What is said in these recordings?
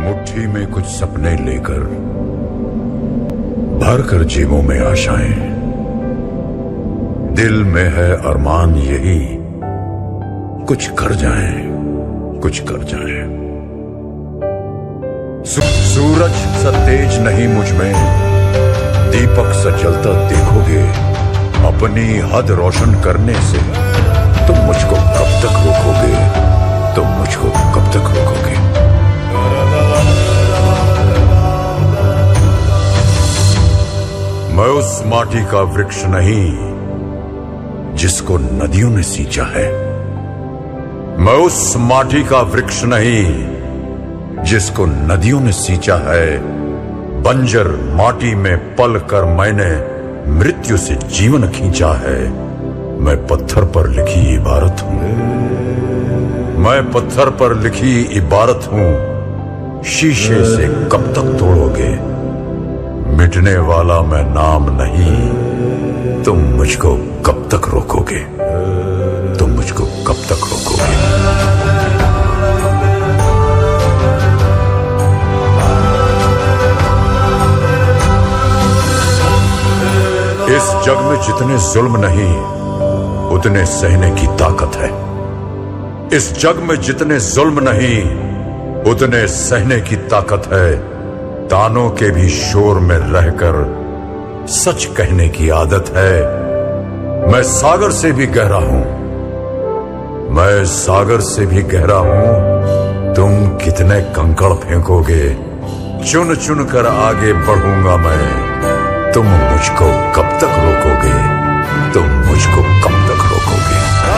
मुट्ठी में कुछ सपने लेकर भर कर जेबों में आशाएं, दिल में है अरमान यही कुछ कर जाएं, कुछ कर जाएं। सूरज सा तेज नहीं मुझ में, दीपक सा जलता देखोगे। अपनी हद रोशन करने से तुम मुझको कब तक रोकोगे, तुम मुझको कब तक रोकोगे। मैं उस माटी का वृक्ष नहीं जिसको नदियों ने सींचा है। मैं उस माटी का वृक्ष नहीं जिसको नदियों ने सींचा है। बंजर माटी में पल कर मैंने मृत्यु से जीवन खींचा है। मैं पत्थर पर लिखी इबारत हूं, मैं पत्थर पर लिखी इबारत हूं। शीशे से कब तक तोड़ोगे, मिटने वाला मैं नाम नहीं। तुम मुझको कब तक रोकोगे, तुम मुझको कब तक रोकोगे। इस जग में जितने जुल्म नहीं उतने सहने की ताकत है। इस जग में जितने जुल्म नहीं उतने सहने की ताकत है। तानों के भी शोर में रहकर सच कहने की आदत है। मैं सागर से भी गहरा हूं, मैं सागर से भी गहरा हूं। तुम कितने कंकड़ फेंकोगे, चुन चुन कर आगे बढ़ूंगा मैं। तुम मुझको कब तक रोकोगे, तुम मुझको कब तक रोकोगे।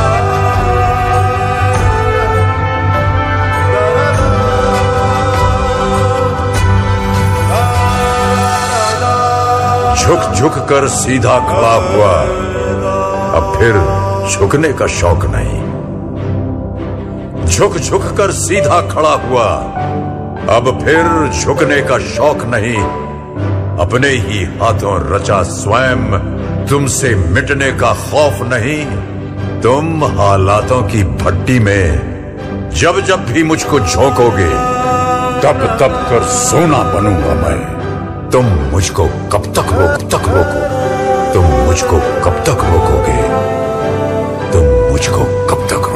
झुक झुक कर सीधा खड़ा हुआ, अब फिर झुकने का शौक नहीं। झुक झुक कर सीधा खड़ा हुआ, अब फिर झुकने का शौक नहीं। अपने ही हाथों रचा स्वयं, तुमसे मिटने का खौफ नहीं। तुम हालातों की भट्टी में जब जब भी मुझको झोंकोगे, तब तब कर सोना बनूंगा मैं। तुम मुझको कब तक रोको, तुम मुझको कब तक रोकोगे, तुम मुझको कब तक